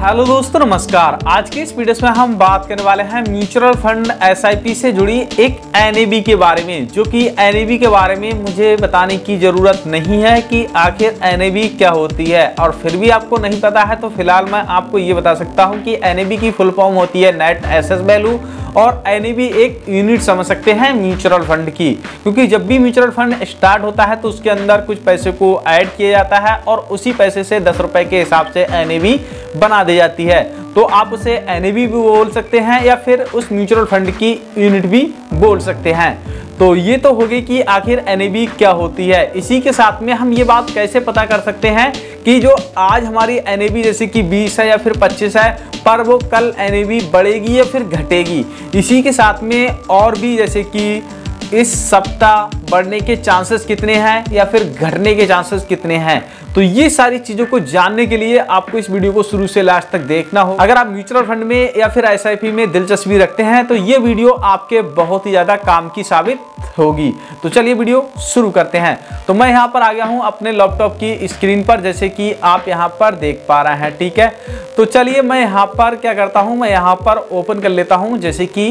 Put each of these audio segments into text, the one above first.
Hello दोस्तों, नमस्कार। आज के इस वीडियो में हम बात करने वाले हैं म्यूचुअल फंड एसआईपी से जुड़ी एक एनएबी के बारे में, जो कि एनएबी के बारे में मुझे बताने की जरूरत नहीं है कि आखिर एनएबी क्या होती है। और फिर भी आपको नहीं पता है तो फिलहाल मैं आपको ये बता सकता हूं कि एनएबी की फुल फॉर्म होती है नेट एसेट वैल्यू, और एनएबी एक यूनिट समझ सकते हैं म्यूचुअल फंड की, क्योंकि जब भी म्यूचुअल फंड स्टार्ट होता है तो उसके अंदर कुछ पैसे को ऐड किया जाता है और उसी पैसे से 10 रुपए के हिसाब से एनएबी बना दी जाती है। तो आप उसे एनएबी भी बोल सकते हैं या फिर उस म्यूचुअल फंड की यूनिट भी बोल सकते हैं। तो ये तो हो गई कि आखिर एनएबी क्या होती है। इसी के साथ में हम ये बात कैसे पता कर सकते हैं कि जो आज हमारी एनएबी जैसे कि 20 है या फिर 25 है, पर वो कल एनएबी बढ़ेगी या फिर घटेगी। इसी के साथ में और भी जैसे कि इस सप्ताह बढ़ने के चांसेस कितने हैं या फिर घटने के चांसेस कितने हैं। तो ये सारी चीजों को जानने के लिए आपको इस वीडियो को शुरू से लास्ट तक देखना हो। अगर आप म्यूचुअल फंड में या फिर एसआईपी में दिलचस्पी रखते हैं तो ये वीडियो आपके बहुत ही ज्यादा काम की साबित होगी। तो चलिए वीडियो शुरू करते हैं। तो मैं यहाँ पर आ गया हूँ अपने लैपटॉप की स्क्रीन पर, जैसे कि आप यहाँ पर देख पा रहे हैं। ठीक है, तो चलिए मैं यहाँ पर क्या करता हूँ, मैं यहाँ पर ओपन कर लेता हूँ, जैसे कि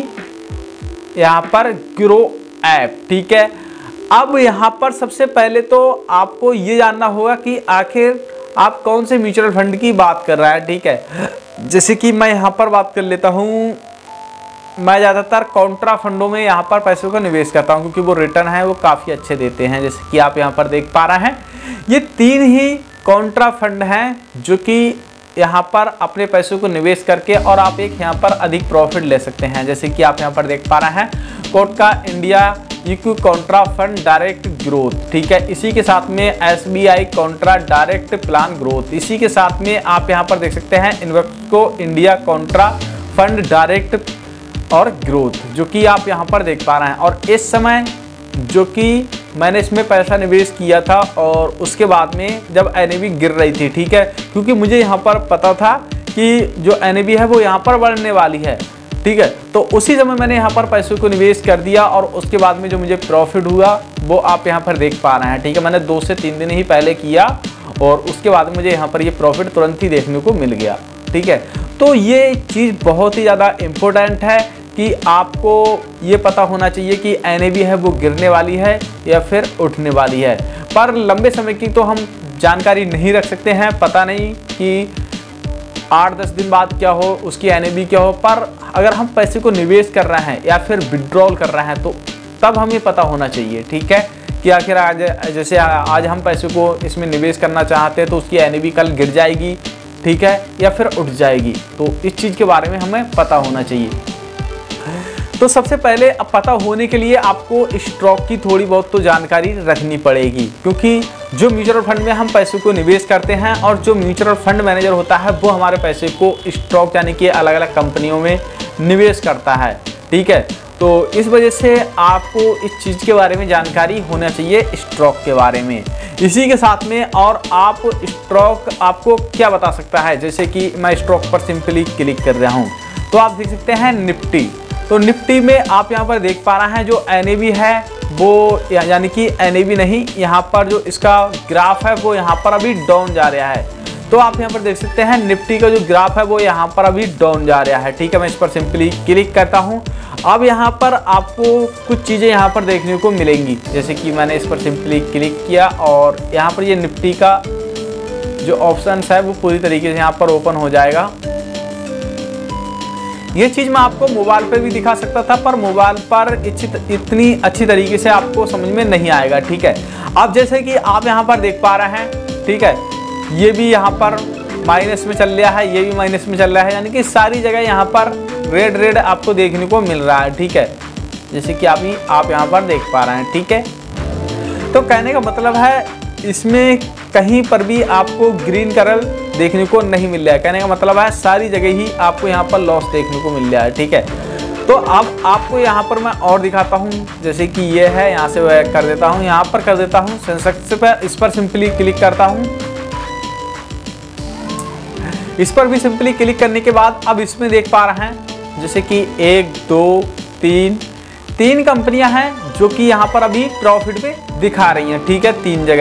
यहाँ पर ग्रो ऐप। ठीक है, अब यहाँ पर सबसे पहले तो आपको ये जानना होगा कि आखिर आप कौन से म्यूचुअल फंड की बात कर रहा है। ठीक है, जैसे कि मैं यहाँ पर बात कर लेता हूँ, मैं ज़्यादातर कॉन्ट्रा फंडों में यहाँ पर पैसों का निवेश करता हूँ, क्योंकि वो रिटर्न है वो काफ़ी अच्छे देते हैं। जैसे कि आप यहाँ पर देख पा रहे हैं, ये 3 ही कॉन्ट्रा फंड हैं जो कि यहाँ पर अपने पैसों को निवेश करके और आप एक यहाँ पर अधिक प्रॉफिट ले सकते हैं। जैसे कि आप यहाँ पर देख पा रहे हैं, कोटका India equity contra fund direct growth. ठीक है, इसी के साथ में SBI contra direct plan growth. इसी के साथ में आप यहाँ पर देख सकते हैं Invesco India contra fund direct और ग्रोथ, जो कि आप यहाँ पर देख पा रहे हैं। और इस समय जो कि मैंने इसमें पैसा निवेश किया था और उसके बाद में जब एनएबी गिर रही थी, ठीक है, क्योंकि मुझे यहाँ पर पता था कि जो एनएबी है वो यहाँ पर बढ़ने वाली है। ठीक है, तो उसी समय मैंने यहाँ पर पैसों को निवेश कर दिया और उसके बाद में जो मुझे प्रॉफिट हुआ वो आप यहाँ पर देख पा रहे हैं। ठीक है, मैंने 2 से 3 दिन ही पहले किया और उसके बाद मुझे यहाँ पर ये प्रॉफिट तुरंत ही देखने को मिल गया। ठीक है, तो ये चीज़ बहुत ही ज़्यादा इम्पोर्टेंट है कि आपको ये पता होना चाहिए कि एनएबी है वो गिरने वाली है या फिर उठने वाली है। पर लंबे समय की तो हम जानकारी नहीं रख सकते हैं, पता नहीं कि 8-10 दिन बाद क्या हो, उसकी एनएबी क्या हो। पर अगर हम पैसे को निवेश कर रहे हैं या फिर विड्रॉल कर रहे हैं तो तब हमें पता होना चाहिए। ठीक है, कि आखिर आज जैसे आज हम पैसे को इसमें निवेश करना चाहते हैं तो उसकी एनएबी कल गिर जाएगी, ठीक है, या फिर उठ जाएगी। तो इस चीज़ के बारे में हमें पता होना चाहिए। तो सबसे पहले अब पता होने के लिए आपको स्टॉक की थोड़ी बहुत तो जानकारी रखनी पड़ेगी, क्योंकि जो म्यूचुअल फंड में हम पैसों को निवेश करते हैं और जो म्यूचुअल फंड मैनेजर होता है वो हमारे पैसे को स्टॉक यानी कि अलग अलग कंपनियों में निवेश करता है। ठीक है, तो इस वजह से आपको इस चीज़ के बारे में जानकारी होना चाहिए, स्टॉक के बारे में। इसी के साथ में और आप स्टॉक आपको क्या बता सकता है, जैसे कि मैं स्टॉक पर सिंपली क्लिक कर रहा हूँ तो आप देख सकते हैं निफ्टी। तो निफ्टी में आप यहाँ पर देख पा रहे हैं जो एनएबी है वो यानी कि एनएबी नहीं, यहाँ पर जो इसका ग्राफ है वो यहाँ पर अभी डाउन जा रहा है। तो आप यहाँ पर देख सकते हैं निफ्टी का जो ग्राफ है वो यहाँ पर अभी डाउन जा रहा है। ठीक है, मैं इस पर सिंपली क्लिक करता हूँ। अब यहाँ पर आपको कुछ चीज़ें यहाँ पर देखने को मिलेंगी, जैसे कि मैंने इस पर सिंपली क्लिक किया और यहाँ पर ये निफ्टी का जो ऑप्शन है वो पूरी तरीके से यहाँ पर ओपन हो जाएगा। ये चीज़ मैं आपको मोबाइल पर भी दिखा सकता था, पर मोबाइल पर इतनी अच्छी तरीके से आपको समझ में नहीं आएगा। ठीक है, अब जैसे कि आप यहाँ पर देख पा रहे हैं, ठीक है, ये भी यहाँ पर माइनस में चल रहा है, ये भी माइनस में चल रहा है, यानी कि सारी जगह यहाँ पर रेड आपको देखने को मिल रहा है। ठीक है, जैसे कि आप यहाँ पर देख पा रहे हैं। ठीक है, तो कहने का मतलब है इसमें कहीं पर भी आपको ग्रीन कलर देखने को नहीं मिल रहा है। कहने का मतलब है सारी जगह ही आपको यहाँ पर लॉस देखने को मिल रहा है। ठीक है, तो अब आपको यहाँ पर मैं और दिखाता हूँ, जैसे कि ये है, यहाँ से वह कर देता हूँ, यहाँ पर कर देता हूँ सेंसेक्स पर, इस पर सिंपली क्लिक करता हूँ। इस पर भी सिंपली क्लिक करने के बाद अब इसमें देख पा रहे हैं जैसे कि 1 2 3 कंपनियां हैं जो कि यहाँ पर अभी प्रॉफिट में दिखा रही हैं। ठीक है, 3 जगह।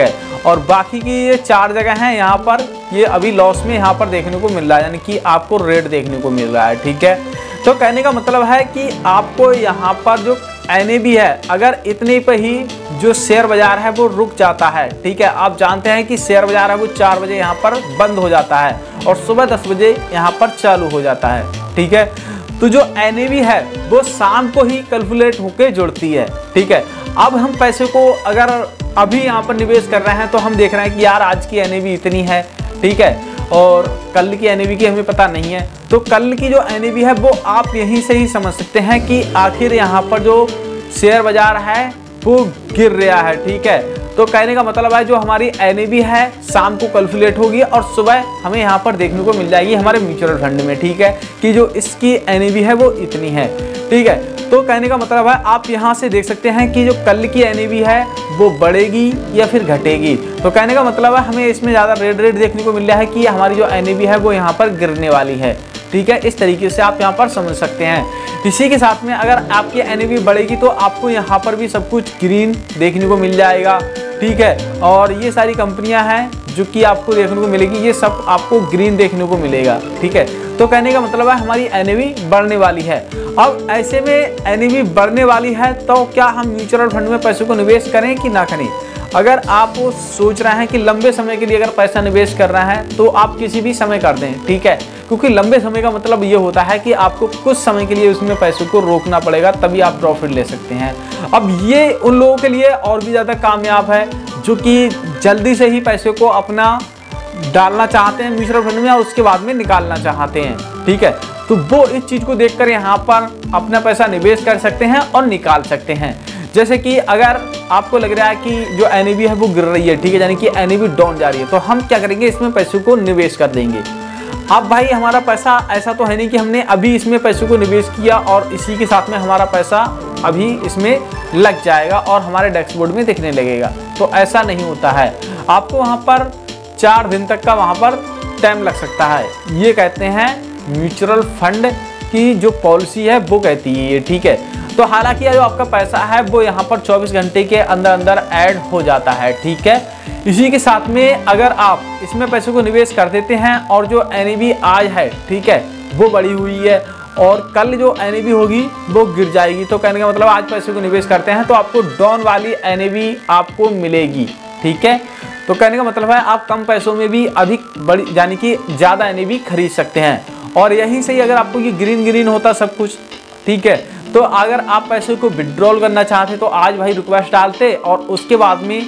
और बाकी की ये 4 जगह हैं यहाँ पर ये अभी लॉस में यहाँ पर देखने को मिल रहा है, यानी कि आपको रेट देखने को मिल रहा है। ठीक है, तो कहने का मतलब है कि आपको यहाँ पर जो NAV है, अगर इतने पे ही जो शेयर बाजार है वो रुक जाता है। ठीक है, आप जानते हैं कि शेयर बाजार है वो 4 बजे यहाँ पर बंद हो जाता है और सुबह 10 बजे यहाँ पर चालू हो जाता है। ठीक है, तो जो NAV है वो शाम को ही कैलकुलेट होके जुड़ती है। ठीक है, अब हम पैसे को अगर अभी यहाँ पर निवेश कर रहे हैं तो हम देख रहे हैं कि यार आज की NAV इतनी है। ठीक है, और कल की NAV की हमें पता नहीं है, तो कल की जो NAV है वो आप यहीं से ही समझ सकते हैं कि आखिर यहाँ पर जो शेयर बाजार है वो गिर रहा है। ठीक है, तो कहने का मतलब है जो हमारी NAV है शाम को कैलकुलेट होगी और सुबह हमें यहाँ पर देखने को मिल जाएगी हमारे म्यूचुअल फंड में। ठीक है, कि जो इसकी NAV है वो इतनी है। ठीक है, तो कहने का मतलब है आप यहाँ से देख सकते हैं कि जो कल की NAV है वो बढ़ेगी या फिर घटेगी। तो कहने का मतलब है हमें इसमें ज़्यादा रेट देखने को मिल रहा है कि हमारी जो NAV है वो यहाँ पर गिरने वाली है। ठीक है, इस तरीके से आप यहाँ पर समझ सकते हैं। इसी के साथ में अगर आपकी NAV बढ़ेगी तो आपको यहाँ पर भी सब कुछ ग्रीन देखने को मिल जाएगा। ठीक है, और ये सारी कंपनियां हैं जो कि आपको देखने को मिलेगी, ये सब आपको ग्रीन देखने को मिलेगा। ठीक है, तो कहने का मतलब है हमारी NAV बढ़ने वाली है। अब ऐसे में NAV बढ़ने वाली है तो क्या हम म्यूचुअल फंड में पैसे को निवेश करें कि ना करें? अगर आप सोच रहे हैं कि लंबे समय के लिए अगर पैसा निवेश कर रहे हैं तो आप किसी भी समय कर दें। ठीक है, क्योंकि लंबे समय का मतलब ये होता है कि आपको कुछ समय के लिए उसमें पैसों को रोकना पड़ेगा, तभी आप प्रॉफिट ले सकते हैं। अब ये उन लोगों के लिए और भी ज़्यादा कामयाब है जो कि जल्दी से ही पैसे को अपना डालना चाहते हैं म्यूचुअल फंड में और उसके बाद में निकालना चाहते हैं। ठीक है, तो वो इस चीज़ को देखकर यहाँ पर अपना पैसा निवेश कर सकते हैं और निकाल सकते हैं। जैसे कि अगर आपको लग रहा है कि जो NAV है वो गिर रही है, ठीक है, यानी कि NAV डाउन जा रही है, तो हम क्या करेंगे, इसमें पैसों को निवेश कर देंगे। अब भाई हमारा पैसा ऐसा तो है नहीं कि हमने अभी इसमें पैसों को निवेश किया और इसी के साथ में हमारा पैसा अभी इसमें लग जाएगा और हमारे डैशबोर्ड में दिखने लगेगा, तो ऐसा नहीं होता है। आपको वहाँ पर 4 दिन तक का वहाँ पर टाइम लग सकता है। ये कहते हैं म्यूचुअल फंड की जो पॉलिसी है वो कहती है ये। ठीक है, तो हालांकि जो आपका पैसा है वो यहाँ पर 24 घंटे के अंदर अंदर ऐड हो जाता है। ठीक है, इसी के साथ में अगर आप इसमें पैसों को निवेश कर देते हैं और जो NAV आज है, ठीक है, वो बढ़ी हुई है और कल जो NAV होगी वो गिर जाएगी, तो कहने का मतलब आज पैसे को निवेश करते हैं तो आपको डाउन वाली NAV आपको मिलेगी। ठीक है, तो कहने का मतलब है आप कम पैसों में भी अधिक बड़ी यानी कि ज़्यादा NAV खरीद सकते हैं। और यहीं से ही अगर आपको ये ग्रीन होता सब कुछ, ठीक है, तो अगर आप पैसे को विड्रॉल करना चाहते तो आज भाई रिक्वेस्ट डालते और उसके बाद में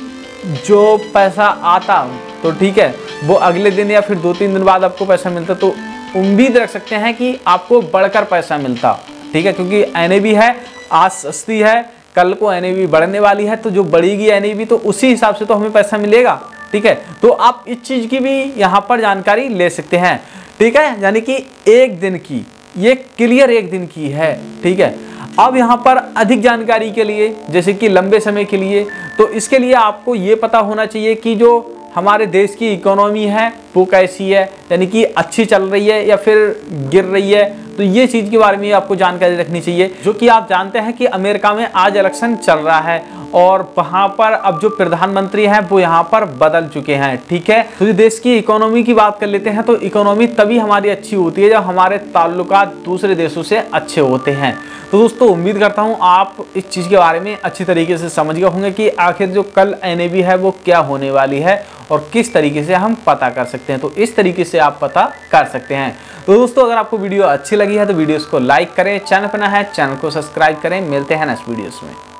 जो पैसा आता तो ठीक है वो अगले दिन या फिर 2-3 दिन बाद आपको पैसा मिलता, तो उम्मीद रख सकते हैं कि आपको बढ़कर पैसा मिलता। ठीक है, क्योंकि NAV है आज सस्ती है, कल को NAV बढ़ने वाली है, तो जो बढ़ेगी NAV तो उसी हिसाब से तो हमें पैसा मिलेगा। ठीक है, तो आप इस चीज़ की भी यहाँ पर जानकारी ले सकते हैं। ठीक है, यानी कि एक दिन की ये क्लियर एक दिन की है। ठीक है, अब यहाँ पर अधिक जानकारी के लिए जैसे कि लंबे समय के लिए, तो इसके लिए आपको ये पता होना चाहिए कि जो हमारे देश की इकोनॉमी है वो कैसी है, यानी कि अच्छी चल रही है या फिर गिर रही है, तो ये चीज़ के बारे में आपको जानकारी रखनी चाहिए। जो कि आप जानते हैं कि अमेरिका में आज इलेक्शन चल रहा है और वहाँ पर अब जो प्रधानमंत्री हैं वो यहाँ पर बदल चुके हैं। ठीक है, तो देश की इकोनॉमी की बात कर लेते हैं, तो इकोनॉमी तभी हमारी अच्छी होती है जब हमारे ताल्लुकात दूसरे देशों से अच्छे होते हैं। तो दोस्तों उम्मीद करता हूँ आप इस चीज़ के बारे में अच्छी तरीके से समझ गए होंगे कि आखिर जो कल NAV है वो क्या होने वाली है और किस तरीके से हम पता कर सकते हैं। तो इस तरीके से आप पता कर सकते हैं। तो दोस्तों अगर आपको वीडियो अच्छी लगी है तो वीडियोस को लाइक करें, चैनल पर नया है चैनल को सब्सक्राइब करें। मिलते हैं नेक्स्ट वीडियोस में।